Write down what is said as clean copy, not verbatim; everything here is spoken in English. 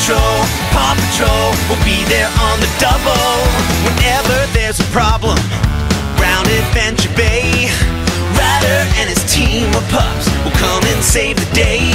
Paw Patrol will be there on the double. Whenever there's a problem round Adventure Bay, Ryder and his team of pups will come and save the day.